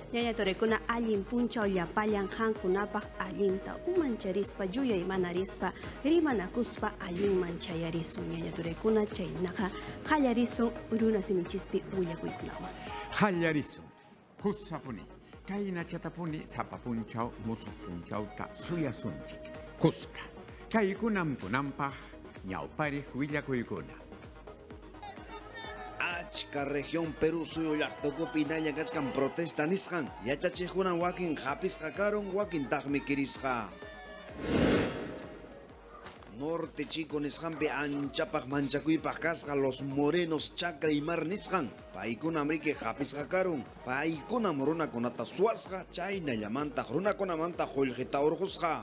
Ñañatorekuna allin punchaw llapallan hankunapaq allinta umancharispa yuyay manarispa rimanakuspa allin manchayarisun ñañatorekuna chaynaqa qallarisun runa simichispi willakuykunawan. Qallarisun kusapuni kayna chatapuni sapa punchaw musuq punchawta suyasunchik kuska kaykunam kunanpaq ñawpariq willakuykuna. Achka región Perú suyo llaqtakupi nalla kachkan protesta nisqan yachachiqkuna wakin hapisqa karun wakin taqmi kirisqa. Norte chico nisqanpi anchapaq manchakuypaq kasqa los morenos chakra y mar nisqan paykuna amriki hapisqa karun paykunam runakunata suwasqa chaynallamantaq runakunamanta qullqita urqusqa.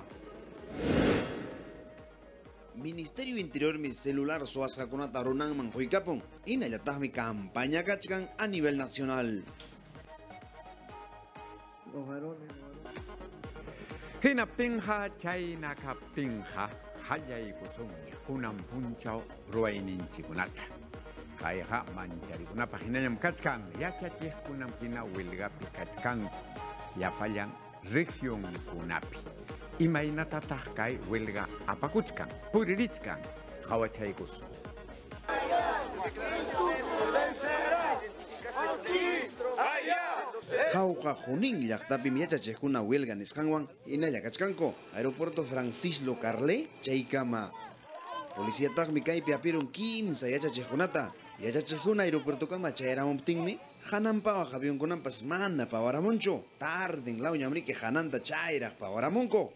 Ministerio Interior mi celular suasqakunata runanman quykapun hinallataqmi campaña kachkan a nivel nacional. Hinaptinqa chayna kaptinqa qallaykusunña kunan punchaw ruwayninchikunata. Kayqa mancharikunapas hinallam kachkan yachachiqkunam hina huelgapi kachkanku llapallan regionkunapi. Imaynatataq kay huelga apakuchkan, puririchkan, qhawachaykusun. Jauja Junín llaqtapi yachachiqkuna huelga nisqanwan hinalla kachkanku aeropuerto Francisco Carle chaykama. Policíataqmi kaypi apirun 15 yachachiqkunata. Yachachiqkuna aeropuertokama chayramuptinmi hananpawaq avionkunapas mana pawaramunchu. Tarden lawñamriki hananta chayraq pawaramunku.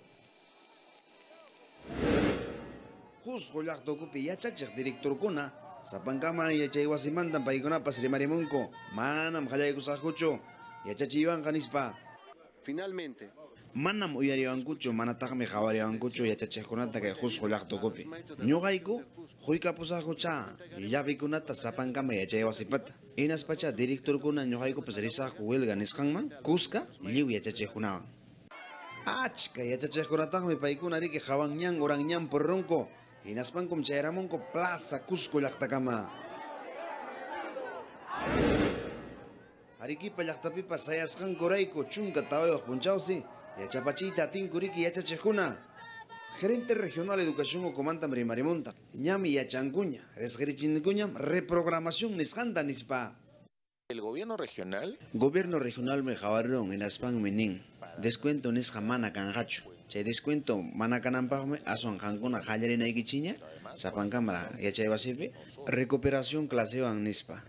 Jusqu llaqtakupi yachachiq directorkuna sapankama yachaywasimanta paykunapas rimarimunku manam qallaykusaqkuchu yachachiywanqa nispa. Finalmente, manam uyariwankuchu manataqmi qhawariwankuchu yachachiqkunata kay Jusqu llaqtakupi. Ñuqayku quykapusaqkucha llavikunata sapankama yachaywasipata. Hinaspacha directorkuna ñuqaykupas risaqku huelga nisqanman kuska lliw yachachiqkunawan. Achka yachachiqkunataqmi paykuna riki qhawanñan uranñan purrunku. Hinaspankum chayramunku Plaza Cusco llaqtakama. Arequipa llaqtapipas sayasqanku rayku chunka tawayuq punchawsi yachapachiyta atinku riki yachachiqkuna. Gerente regional educación ucumantam rimarimunta ñami yachankuña resqirichinkuñam reprogramación nisqanta nispa. el gobierno Gobierno regional me jawaron en aspan menin descuento nisqa mana kanqachu. Chay descuento mana kananpaqmi aswan qankuna qallarinaykichiña sapankama yachaywasipi recuperación clasewan nispa.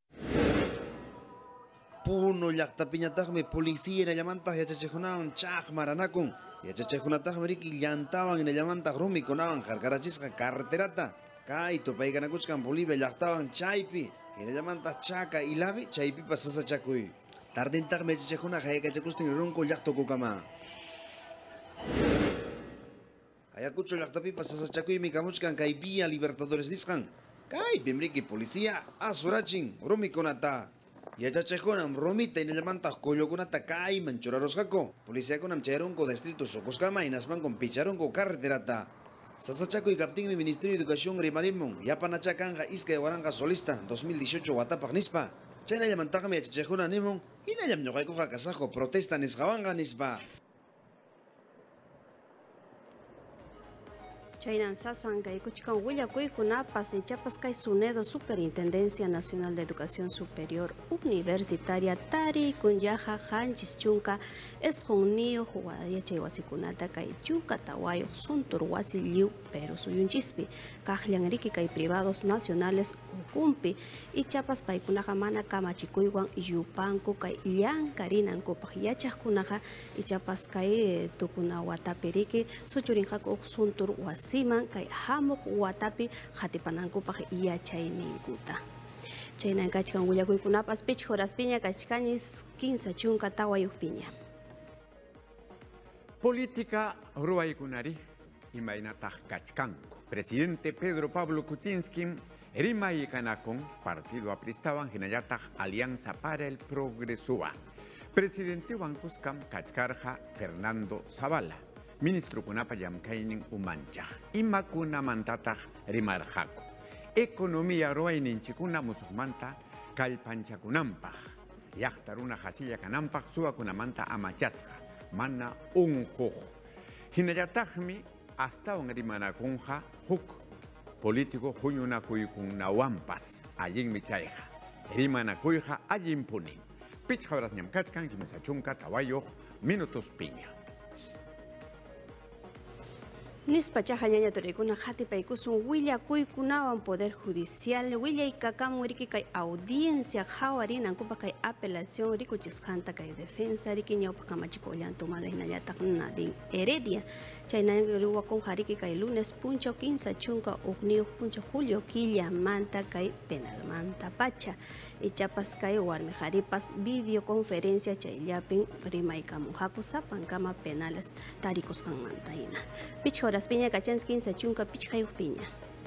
Puno llaqtapiñataqmi policía hinallamantaq yachachiqkunawan chaqmaranakun. Yachachiqkunataqmi riki llantawan hinallamantaq rumikunawan qarqarachisqa carreterata. Kay tupaykanakuchkan Bolivia llaqtawan chaypi hinallamantaq chaka ilavi chaypipas sasachakuy. Tardintaqmi yachachiqkuna hayk'achakustin runku llaqtukukama. Ayacucho llaqtapipas sasachakuymi kamuchkan kay Vía Libertadores nisqan. Kaypim riki policía asurachin rumikunata. Yachachiqkunam rumita hinallamantaq qullunkunata kayman churarusqaku. Policíakunam chayrunku distrito Socoskama hinaspankum picharunku carreterata. Sasachakuy kaptinmi Ministerio de Educación rimarimun yapanachakanqa iskay waranqa solista 2018 watapaq nispa. Chaynallamantaqmi yachachiqkuna nimun hinallam ñuqaykuqa kasaqku protesta nisqawanqa nispa. Chaynan sasan kaykuchkan willakuykunapas ichapas kay SUNEDO Superintendencia Nacional de Educación Superior Universitaria tariykunllaqa qanchis chunka esqunniyu yachaywasikunata kay chunka tawayuq suntur wasi lliw Perú suyunchispi kaqllan riki kay privados nacionales ukumpi ichapas paykunaqa mana kamachikuywan yupanku kay llank'arinankupaq yachaqkunaqa ichapas kay tukuna watapi riki suchurinqaku huk suntur wasi kay hamuq watapi qhatipanankupaq yachayninkuta. Chaynan kachkan willakuykunapas pichqa horaspiña kachkanis 15 chunka tawayuqpiña. Política ruwaykunari imaynataq kachkanku. Presidente Pedro Pablo Kuczynski rimaykanakun Partido Apristawan hinallataq Alianza para el Progresowan. Presidente Wankuskam kachkarqa Fernando Zavala. Ministro kunapa llamkaynin umanchaq imakunamantataq rimarqaku. Economía ruwayninchikuna musuqmanta kallpanchakunanpaq Yachtaruna jasilla kanampak suwakunamanta amachasqa mana unquq. Hinallataqmi hasta rimanakunqa huk político huñunakuykunnawanpas allinmi chayqa. Rimanakuyqa allinpunin. Pichqa horas ñamkachkan kimsa chunka tawayuq minutos piña. Nispachaja ñaña torikuna jatipaykusun willakuykunawan Poder Judicial willaykakamun riki kay audiencia qhawarinankupa kay apelación rikuchisqanta kay defensa riki ñawpa kamachiko ollantumanta hinallataq Nadine Heredia chaynaqa ruwakunqa riki kay lunes puncha 15 chunka ugniyuq puncha julio killamanta kay penalmanta pacha ichapas kay warmi qharipas videoconferencia chayllapin rimaykamunqaku sapankama penales tarikusqanmanta hina. Pichhoras piña kachans 15 chunka pichhayuq piña.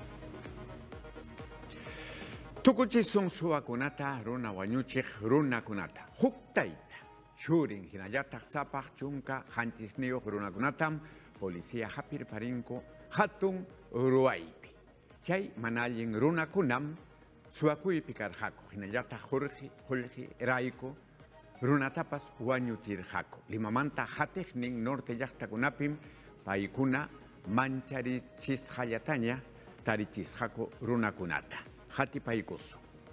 Tukuchisun suwakunata runa wañuchiq runakunata. Huk tayta churin hinallataq sapaq chunka hanchisniyuq runakunatam policía hapirparinko hatun ruwaypi. Chay manallin runakunam suwakuypi karqaku hinallataq Jorge rayku runatapas wañuchirqaku. Limamanta hatiqnin norte llaqtakunapim paykuna mancharichisqallataña tarichisqaku runakunata. Hatipaykusu.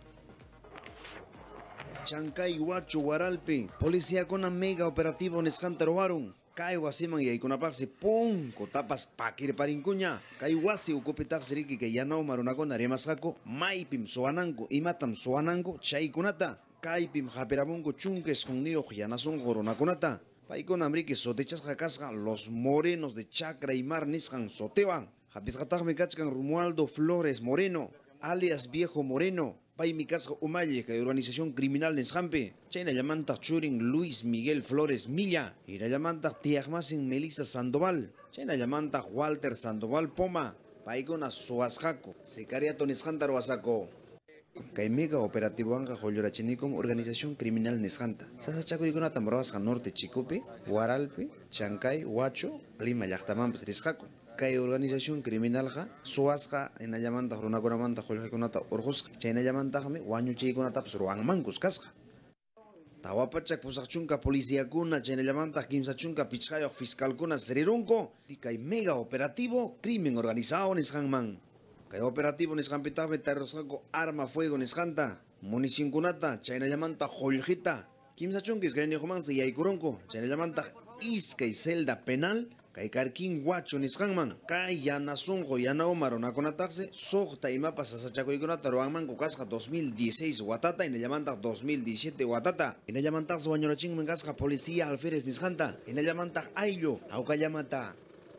Chancay Huacho Guaralpi, policíakuna mega operativo nisqanta ruwaron. Kay wasiman yaykunapaqsi punku tapas pakirparinkuña. Kay wasi ukupitaqsi riki kay yanawma runakuna rimasqaku maypim suwananku imatam suwananku chaykunata. Kaypim hapiramunku chunka esqunniyoq yanasunqu runakunata. Paykunam riki sotechasqa kasqa los morenos de Chacra y Mar nisqan sotewan. Hapisqataqmi kachkan Romualdo Flores Moreno, alias Viejo Moreno. Paymi kasqa umalli kay organización criminal nisqanpi. Chaynallamantaq churin Luis Miguel Flores Milla. Hinallamantaq tiyaqmasin Melissa Sandoval. Chaynallamantaq Walter Sandoval Poma. Paykuna suwasqaku sicariato nisqanta ruwasaqku. Kay mega operativo anga jollorachinikum organización criminal nisqanta. Sasachakuykunatam ruwasqa norte Chikupi, Guaralpi, Chancay, Huacho, Lima llaqtamanpas risqaku. Kay organización criminalqa suwasqa hinallamantaq runakunamanta jollojaykunata urqusqa. Chaynallamantaqmi wañuchiykunatapas ruwanmankus kasqa. Tawapachak pusaq chunka policíakuna chaynallamantaq kimsa chunka pichqayuq fiscalkuna sirirunku kay mega operativo crimen organizado nisqanman. Kay operativo nisqanpitaqmi tarirusqaku arma fuego nisqanta, municionkunata chaynallamantaq jollojita kimsa chunka isqayniyoqmansi yaykurunku chaynallamantaq iskay celda penal kay karkin Huacho nisqanman. Kay yanasunqu yanawma runakunataqsi suqta imapas sasachakuykunata ruwanmanku kasqa 2016 watata hinallamantaq 2017 watata. Hinallamantaqsi wañurachinman kasqa policía alférez nisqanta. Hinallamantaq ayllu awkallamata.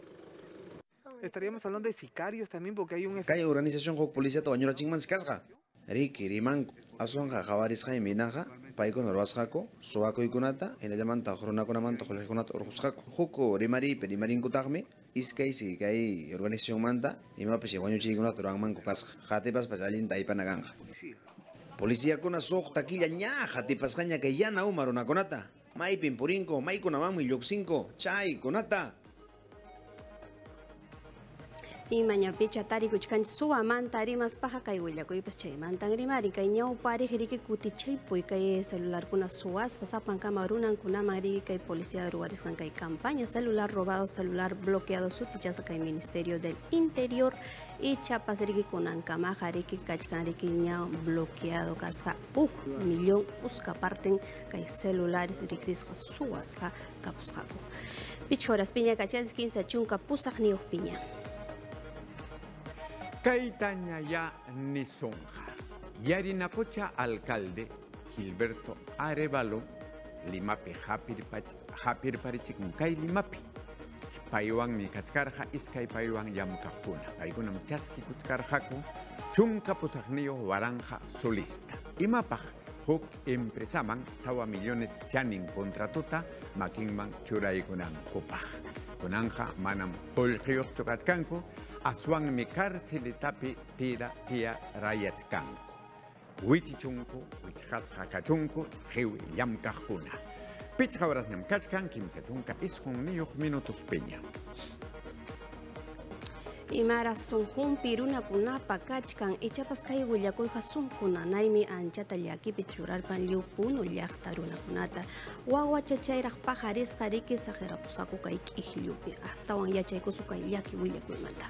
Estaríamos hablando de sicarios también porque hay un... Kay organización huk policíata wañurachinman kasqa. Riki rimanku asunqa qawarisqay minaqa paykuna ruwasqaku suwakuykunata hinallamantaq runakunamanta jollojaykunata urqusqaku. Huk rimarinkutaqmi iskaysi kay organizacionmanta imapas wañuchiykunata ruwanmanku kasqa. Hatipaspas allinta aypana kanqa. Policíakuna suqta killa ña hatipasqaña kay yanawma runakunata. Maypin purinku, maykunamanmi lluqsinku chaykunata. Y mañapicha tarikuchkanchik suwamanta rimaspaqa kay willakuypas chaymantan rimarin kay ñawpariq riki kutichaypuy kay celularkuna suwasqa sapankama runankunaman riki kay policía ruwarisqan kay campaña celular robado, celular bloqueado sutichasqa kay Ministerio del Interior y chapas riki kunankamaqa riki kachkan riki ñaw bloqueado kasqa 1,000,000 uskaparten kay celulares rikisqa suwasqa kapusqaku. Pichhoras piña kachanchik 15 chunka pusaqniyuq piña. Kaitaña ya nisonja. Yarinacocha alcalde Gilberto Arevalo Limapi hapirparichikun kay Limapi. Paywan mi kachkarja iskay paywan yamkakuna. Paykunam chaski kuchkarjaku chunka pusaqniyo waranja solista. Imapaj huk empresaman tawa millones chanin contratuta makinman churaykunan kupaj. Kunanja manam holqiyuq chukachkanku aswan mi carcelitapi tira rayachkanku. Wichichunku, wichqasqa kachunku, hiwi llamkaqkuna. Pichqa horas ñamkachkan, kimsa chunka isqun niyuq minutos piña. Imara sunjunpi runakunapa kachkan ichapas kay willakuyqa sunqunanaymi anchata llakipi churarpan llupunu llaqta runakunata wawa chachayraq pajarisqa riki saqirapusaku kay k'ihllupi astawan yachaykusu kay llaki willakuymanta.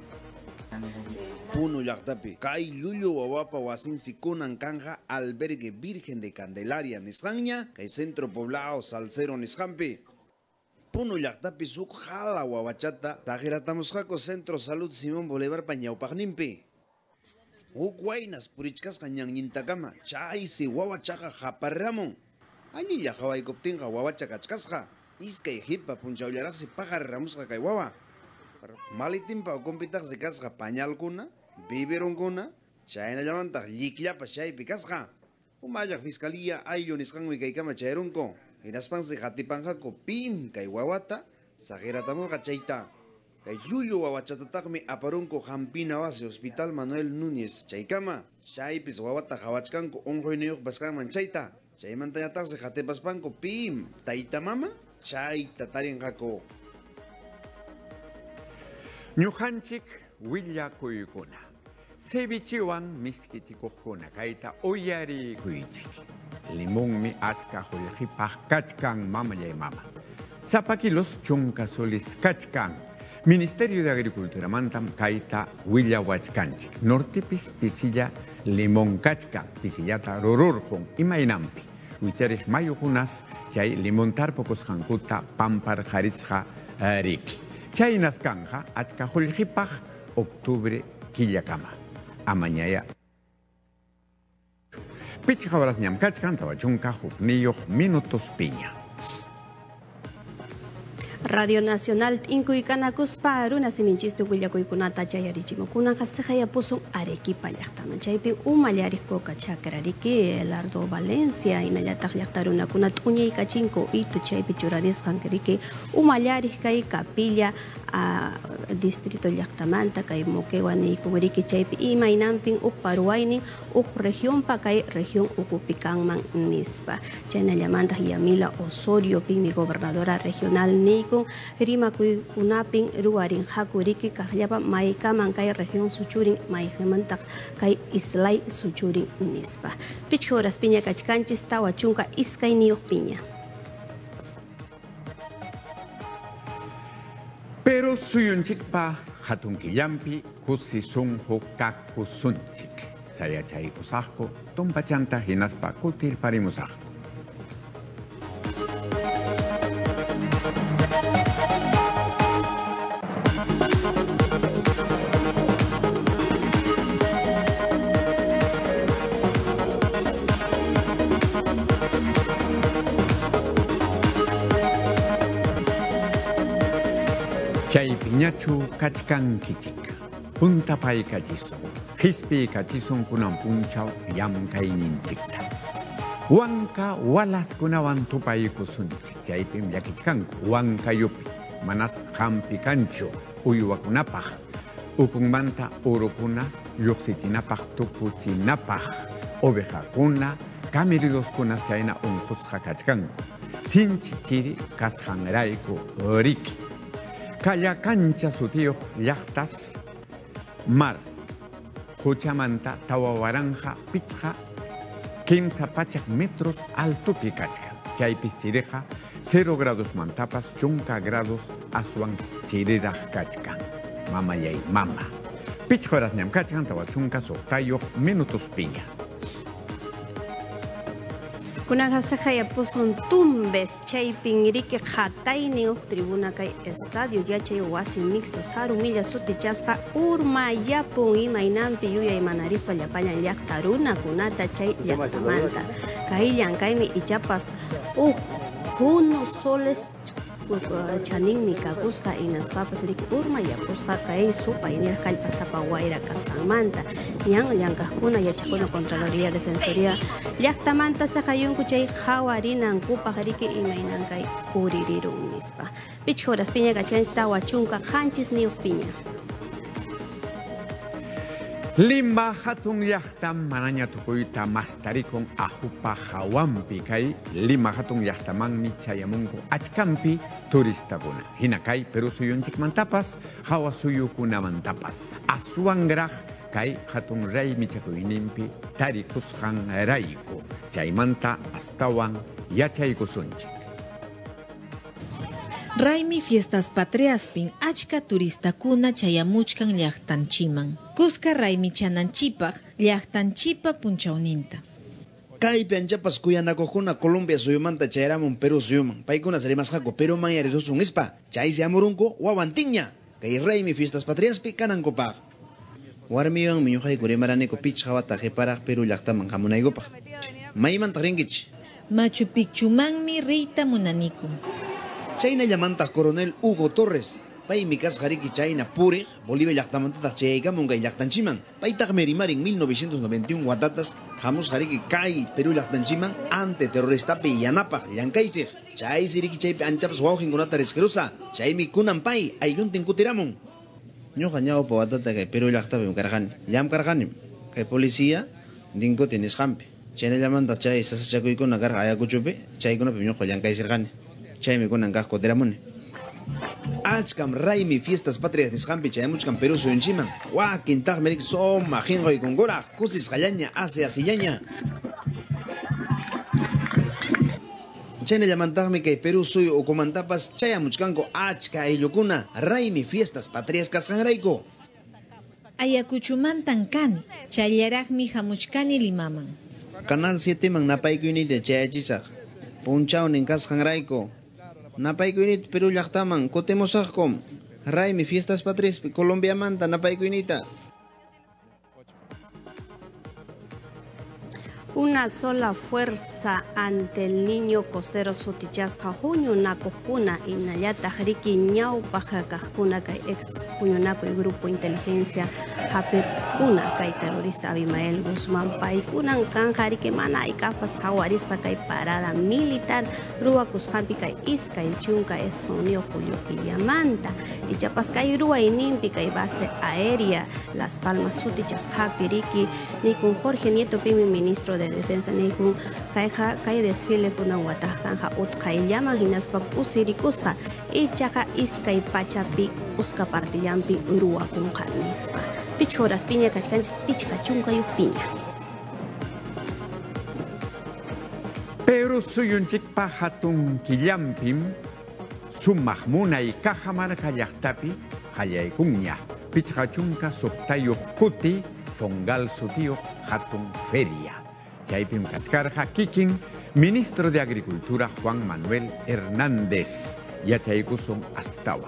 Puno llaqtapi kay llullu wawapa wasinsi kunan kanja albergue Virgen de Candelaria nisqanña kay centro poblado Salcero nisqanpi. Puno llaqtapi suk jala wawachata tajiratamusqaku Centro Salud Simón Bolívar pañawpaqninpi. Huk waynas purichkasqa ñanñintakama chaysi wawachaqa haparramun. Allilla hawaykuptinqa wawacha kachkasqa iskay hipa punchawllaraqsi pajarramusqa kay wawa. Malitinpa ukunpitaqsi kasqa pañalkuna, biberonkuna, chaynallamantaq llikllapa chaypi kasqa. Umallaq fiscalía ayllu nisqanmi kaykama chayrunku. Hinaspansi qatipanqaku pim kay wawata saqiratamurqa chayta. Kay llullu wawachatataqmi aparunku Hampina Base Hospital Manuel Núñez chaykama. Chaypis wawata hawachkanku unquyniyuq pasqanman chayta. Chaymantallataqsi qatipaspanku pim tayta mama chayta tarinqaku. Ñuqanchik willakuykuna cevichewan miskitikuqkuna kayta uyarikuychik. Limonmi achka qullqipaq kachkan mamallay mama. Sapa kilos chunka solis kachkan. Ministerio de Agricultura mantam kayta willawachkanchik. Nortipis pisilla limon kachkan. Pisillata rururqun imaynampi. Wichariq mayukunas chay limontarpocos hankuta pampar harisqa riki. Chay naskanja achka qullqipaq octubre killakama. Amañaya. Pichqa horas ñamkachkan tawachunka hukniyuq minutos piña. Radio Nacional Incuykanakuspa runa siminchispi willakuykunata chayarichimukunaqa siqayapusun Arequipa llaqtaman chaypi umallarikkuqa chakrariki Lardo Valencia hinallataq llaqta runakuna t'uñaykachinku itu chaypi churarisqan riki umallarik kay Capilla distrito llaqtamanta kay Moquegua niykun riki chaypi imaynanpin paruwaynin regionpa kay región ukupi kanman nispa chaynallamantaq Yamila Osorio pinmi gobernadora regional niykun rimakuykunapin ruwarin hakuriki kaqllapa maykaman kay región Suchurin mayqimantaq kay Islay Suchurin nispa pichqa horas piña kachkanchis tawa chunka iskayniyuq piña. Pero suyunchikpa hatun killampi kusisunju kakusunchik. Sayachaykusaqku tumpachanta hinaspa kutirparimusaqku. Chay piñachu kachkan kichik, punta pay kachison, hispi kachison kunan punchaw yamkay ninchikta. Huanka walas kunawan tupay kusunchik, chaypim llakichkanku, huanka yupi, manas hampi kancho, uywakunapaj, ukunmanta urukuna, lluqsichinapaj tupuchinapaj, ovejakuna, camiridoskuna chayna unqusqa kachkanku, sinchi chiri kasqanrayku riki. Kaya cancha sutiyuq llaqtas mar huchamanta tawawaranja pichqa kimsa pachak metros altupi kachkan. Chaypis chiriqa 0 grados mantapas chunka grados aswan chiriraq kachkan. Mamayay mama. Pichqa horas ñam kachkan tawa chunka soqtayuq minutos piña. Kunaqa siqayapusun tumbes chaypin riki qhataynin tribuna kay estadio yachay wasi mixtos harumilla sutichasqa urmayapun imaynanpi yuyay manarispa llapallan llaqta runakunata chay llaqtamanta kayllan kaymi ichapas juno soles chaninmi kakusqa inaspapas riki urmayapusqa kay supay nir kallpasapa wayra kasqanmanta ñan llankaqkuna yachaqkuna Contraloría Defensoría llaqtamanta saqayunku chay qhawarinankupaq riki imaynan kay puririrun nispa pichqa horas piña kachkanchis tawa chunka qanchis niyuq piña. Lima hatun llaqtam manaña tukuyta mastarikun ajupa hawampi kay Lima hatun llaqtamanmi chayamunku achkampi turistakuna. Hina kay Perú suyunchikmantapas hawa suyukunamantapas aswangraj kay hatun raymi chakuyninpi tarikusqan rayku chaymanta astawan yachaykusunchik. Raymi Fiestas Patriaspin achka turistakuna chayamuchkan llaqtanchiman. Kuska raymi chananchipaq llaqtanchipa punchawninta. Kaypi anchapas kuyanakukuna Colombia suyumanta chayramun Perú suyuman. Paykuna sarimasqaku Perú man yarirusun ispa. Chaysi amurunku wawantinña. Kay raymi Fiestas Patriaspi kanankupaq. Warmiwan miñuqayku rimaraniku pichqawata qiparaq Perú llaqtaman hamunaykupaq. Maymanta rinkich. Machu Picchumanmi riyta munaniku. Chayna llamantaq Coronel Hugo Torres. Paymi kasqariki chayna puriq Bolivia llaqtamantataq chayaykamun kay llaqtanchiman. Paytaq merimarin 1991 watatas hamusqariki kay Perú llaqtanchiman ante terroristapi yanapaq llankaysiq. Chaysi riki chaypi anchapas wawqinkunata risqirusa. Chaymi kunan pay aylluntin kutiramun. Ñuqa ñawpa watata kay Perú llaqtapi karqani. Llamkarqani kay policía rinkuti nisqanpi. Chayna llamantaq chay sasachakuykuna karqa Ayacuchupi chaykunapi ñuqa llankaysirirqani. Chaymi kunan kaq kutiramuni. Achkam raymi Fiestas Patrias nisqanpi chayamuchkan Perú suyunchiman. Wakintaj merik soma qinqaykunkuraq kusis qallaña asillaña. Chayna llamantaqmi kay Perú suyu ukumantapas chayamuchkanku achka ayllukuna raymi Fiestas Patrias kasqanrayku. Ayacuchumantan kani, chayllaraqmi hamuchkani Limaman. Canal 7 man napaykuynita chayachisaq. Punchawnin kasqanrayku. Napaykuynita Perú llaqtaman kutimusaqkum. Raymi Fiestas Patrias Colombiamanta napaykuynita. Una sola fuerza ante el niño costero sutichasqa huñunakujkuna inallataj riki ñawpaq kaqkuna kay ex huñunakuy grupo inteligencia hapirkuna kay terrorista Abimael Guzmán paykunan kanja riki mana aykapas hawarisqa kay parada militar ruwakusqanpi kay iskay chunka es junio julio killamanta ichapas kay ruwayninpi kay base aérea Las Palmas sutichasqapi riki nikun Jorge Nieto pimi ministro de Defensa nikun kay desfile kunan watajkanja utqayllaman hinaspa usirikusqa ichaqa iskay pachapi usqa partillampi ruwakunqa nispa pichqa horaspiña kachkanchis pichqa chunkayuq piña. Perú suyunchikpa hatun killampim sumaq munay cajamarqa llaqtapi qallaykunña pichqa chunka suqtayuq kuti fongal sutiyuq hatun feria. Chaypim kachkarqa kikin ministro de Agricultura Juan Manuel Hernández yachaykusun astawan.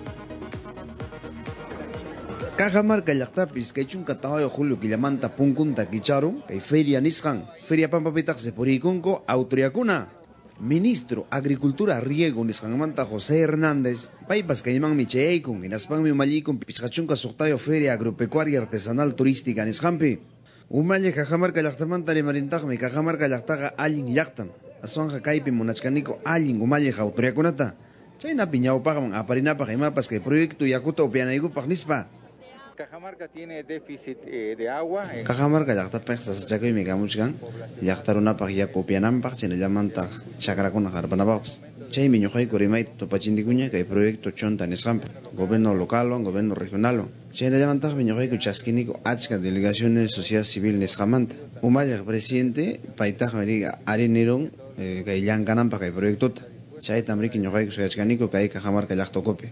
Cajamarca llaqtapis kay chunka tawayo julio killamanta punkunta kicharum kay feria nisqan. Feria pampapitaq sepuriykunku autoriakuna. Ministro Agricultura Riego nisqanmanta José Hernández paypas kaymanmi chayaykun hinaspanmi umalliykun pichqa chunka suqtayo feria agropecuaria artesanal turística nisqanpi. Umalle Cajamarca llaqtamanta rimarintaqmi Cajamarca llaqtaqa allin llaqtam. Aswanja kaypi munachkaniku allin umalle autoriakunata. Chaynapi ñawpaqman aparinapaq imapas kay proyecto yakuta upianaykupaq nispa. Cajamarca tiene déficit de agua. Cajamarca llaqtapaq sasachakuymi kamuchkan llaqtarunapaq yaku upiananpaq chayna llamantaq chakrakuna harpanapaqpas. Chaymi ñuqayku rimayta tupachindikuña kay proyecto chonta nisqanpi. Gobierno local, gobierno regional. Chayna llamantaqmi ñuqayku chaskiniku achka delegaciones sociedad civil nisqamanta. Umallaq presidente paytaqmi riga arinirun kay llankananpaq kay proyectota. Chaytam riki ñuqayku sayachkaniku kay Cajamarca llaqtokupi.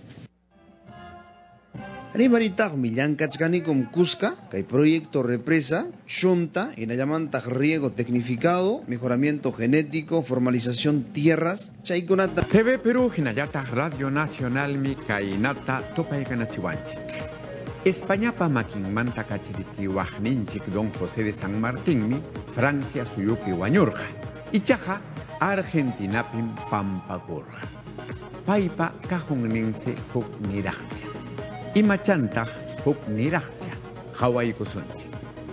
Rimaritaqmi llankachkanikum Cusca, kay proyecto represa, chunta, inallamantaj riego tecnificado, mejoramiento genético, formalización tierras, chaykunata. TV Perú hinallataq Radio Nacional mi kainata tupaykanachwanchik. Españapa makinmanta kachiritiwaqninchik Don José de San Martín mi Francia suyupi wañurqa. Ichaqa Argentinapim pampakurqa. Paypa kajunninsi huk niraqcha. Imachantaq huk niraqcha hawaykusunchik.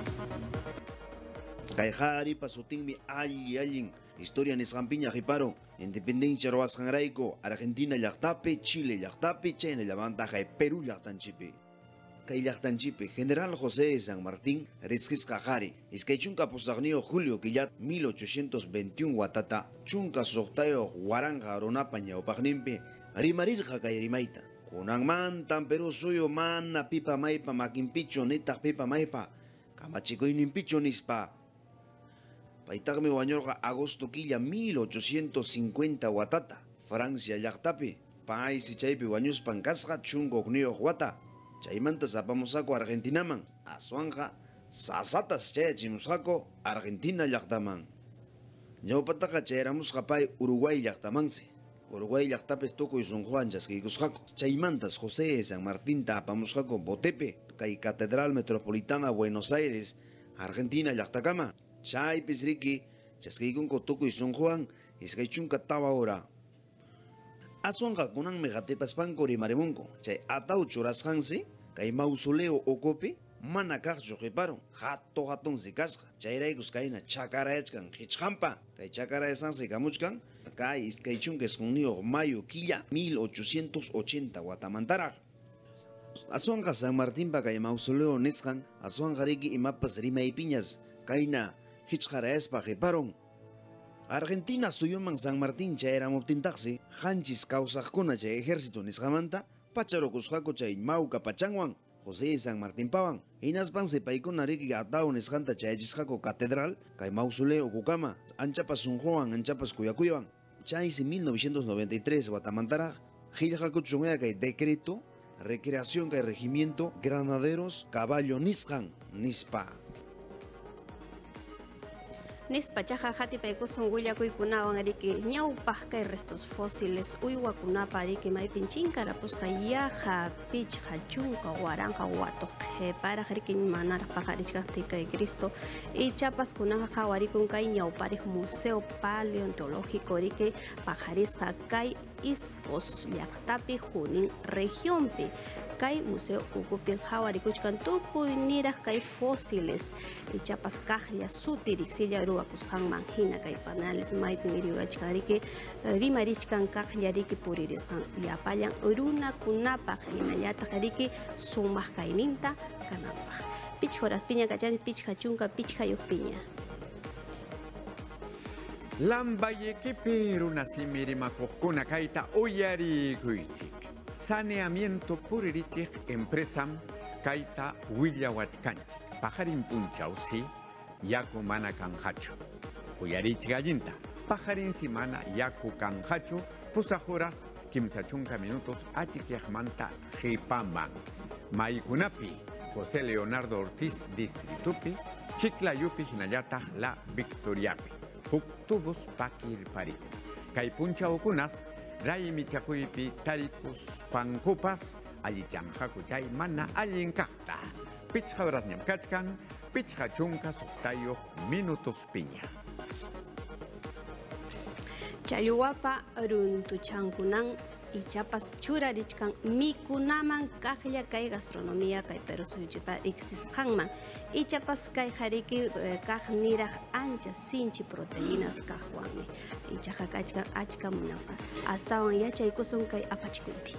Kay qhari pasutinmi allin historia nisqanpiña qhiparo independencia ruwasqanrayku Argentina llaqtapi, Chile llaqtapi, chayna llamantaq kay Perú llaqtanchipi. kay llaqtanchipi General José de San Martín risqisqa qhari iskay chunka pusaqniyo Julio killat 1821 watata chunka suqtayuq waranqa runapa ñawpaqninpi rimarirqa kay rimayta kunanmantan Perú suyo mana pipa maypa makinpichu nitaq pipa maypa kamachikuyninpichu nispa paytaqmi wañurqa agosto killa 1850 watata Francia llaqtapi pay sichaypi wañuspan kasqa chunkuqniyuq wata chaymanta sapamusaqku Argentinaman aswanqa sasatas chayachimusqaku Argentina llaqtaman ñawpataqa chayaramusqa pay Uruguay llaqtamansi Uruguay llaqtapis tukuy sunquwan chaskiykusqaku chaymantas José de San Martinta apamusqaku botepe kay Catedral Metropolitana Buenos Aires Argentina llaqtakama chaypis riki chaskiykunku tukuy sunquwan iskay chunka tawa hora aswanqa kunanmi qatipaspanku rimarimunku chay ataw churasqansi kay mausoleo ukupi mana kaqchu qiparon hatunsi kasqa chayraykus kayna chakarayachkan qichqanpa kay chakarayasqansi kamuchkan kay iskay chunka isqunniyoq mayo killa 1880 watamantaraq aswanqa San Martinpa kay mausoleo nisqan aswanqa riki imapas rimaypiñas kayna hichqarayaspa qiparon Argentina suyuman San Martín chayramuptintaqsi qanchis kawsaqkuna chay ejército nisqamanta pacharukusqaku chay Mauca pachanwan José de San Martín pawan hinaspansi paykuna riki ataw nisqanta chayachisqaku catedral kay mausoleo ukukama anchapas sunquwan anchapas kuyakuywan chaysi 1993 watamantaraq qillqaku chunqa kay decreto recreación kay regimiento granaderos caballo nisqan nispa Nispachaja hatipaykusun willakuykunawan riki ñawpaq kay restos fósiles uywakunapa riki maypin chinkarapusqa yaqa pichqa chunka waranqa watuq qhiparaq riki manaraq paqarichkaqti kay Cristo ichapas kunaqa qawarikun kay ñawpariq museo paleontológico riki paqarisqa kay Iscos llaqtapi Junín regionpi kay museo ukupin qawarikuchkan tukuy niraq kay fósiles ichapas kaqlla sutiriksilla ruwakusqanman hina kay panales maypin iriwachkan riki rimarichkan kaqlla riki puririsqan llapallan runakunapaq hinallataq riki sumaq kayninta kanapaq pichqa horaspiña kachani pichqa chunka pichqayuq piña Lambayekepi runasimirimaqukuna kayta uyarikuychik saneamiento puririchik empresam kayta willawachkanchik pajarin punchawsi yaku mana kanhachu uyarichik allinta pajarin simana yaku kanhachu pusaq horas kimsa chunka minutos achikyaqmanta qipaman maykunapi José Leonardo Ortiz distritupi Chiclayupi hinallataq La Victoriapi Huktubus pakir pariku kay punchawkunas raymi chakuypi tarikus pankupas allichanqaku chay mana allin kaqta pichqa horas ñamkachkan pichqa chunka suqtayuq minutos piña challwapa runtuchankunan ichapas churarichkan mikunaman kaqlla kay gastronomía kay Perú suyuchipa existqanman ichapas kay hariki kaq niraq ancha sinchi proteínas kaqwanmi ichaqa achka munasqa astawan yachaykusun kay apachikuypi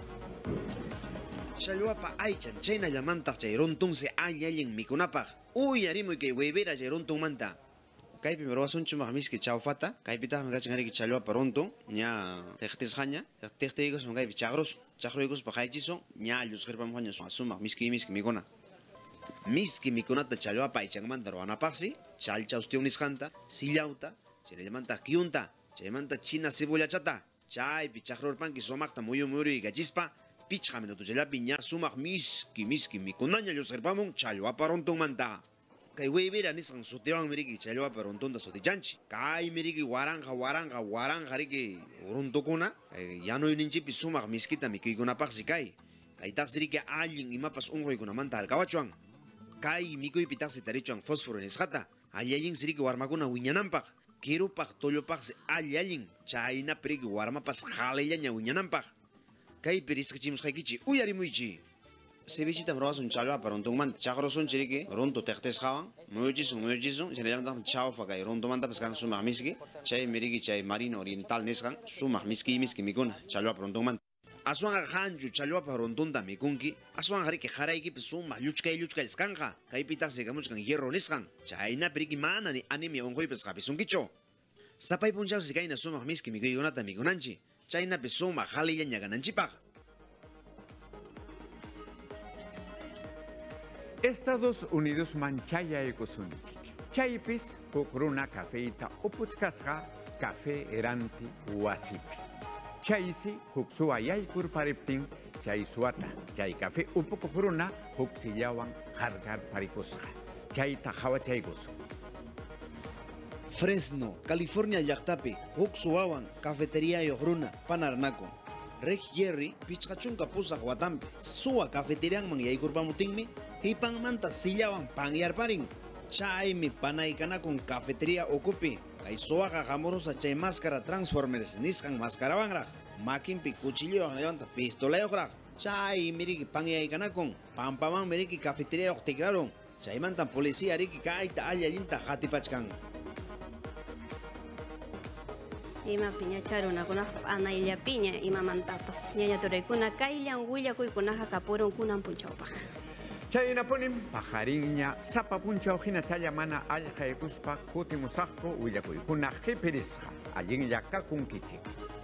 challwapa aychan chaynallamantaq chay runtunsi allin mikunapaq uyarimuy kay webera chay runtunmanta kaypi mirwasunchumaq miski chawfata kaypitaqmi kachanriki challwapa runtun ña tiqtisqaña tiqtiykusman kaypi chaqruykuspa qaychisun ña llusqirpamuqaña sumaq miski mikuna miski mikunata challwapa aychanmanta ruwanapaqsi chalchawstiun nisqanta sillawta chaynallamantaq kiyunta chaymanta china cebollachata chaypi chaqrurpanki sumaqta muyuriy kachispa pichqa minutuchallapi ña sumaq miski mikunaña llusqirpamun challwapa runtunmanta kay webera nisqan sutiwanmi riki challwapa runtunta sutichanchi kaymi riki waranqa riki runtukuna yanuyninchipi sumaq miskita mikuykunapaqsi kaytaqsi riki allin imapas unquykunamanta harkawachuan kay mikuypitaqsi tarichuan fósforo nisqata allinsi riki warmakuna wiñananpaq kirupaq tullupaqsi allin chaynapi riki warmapas qhalillaña wiñananpaq kaypi risqichimusqaykichi uyarimuychi cevichita ruwasun challwapa runtunmanta chaqrusunchi riki runtu tiqtisqawan muyuchisun chayllamantaqa chawfa kay runtumantapas kan sumaq miski chaymi riki chay marino oriental nisqan sumaq miski mikuna challwapa runtunmanta Aswan hanju chalwapa rontunda mikunki, aswan hariki harayki suma lluchkay iskanja, kaypita sigamuchkan hierro niskan, chayna piriki mana ni anemia ongoypes kapisunkicho. Sapay punchaw sikayna sumaq miski mikuykunata mikunanchi, chayna suma halilla ñagananchipaq. Estados Unidos manchaya ekusunchik. Chaypis kukruna cafeita upuchkasqa café eranti wasipi. Chaysi huksuwa yaykur pariptin chay suata chay café upukukruna huksillawan hargar parikusqa. Chayta hawachaykusun. Fresno, California llaqtapi huksuwawan cafetería yoqruna panarnako. Reg Jerry pichqachunka pusaq watampi suwa cafeterianman yaykurpamutinmi hipanmanta sillawan panyarparin. Chaymi panaykanakun cafetería okupi kay suwaqa hamorosa chay máscara Transformers nisqan máscarawanraq makinpi cuchillowan levanta pistolayoqraq. Chay miriki panyaykanakun pampaman miriki cafetería tikraron. Chaymantan policía riki kayta allallinta hatipachkan. Ima piña charuna kuna ana illa piña ima mantapas ñaña turaykuna kayllan willakuykunaqa kapuron kunan punchawpaq. Chaynapunim pajarinña sapa punchaw hina chaya mana allqa ekuspa kutimusaqku willakuykuna hipirisqa allinlla kakunkichik.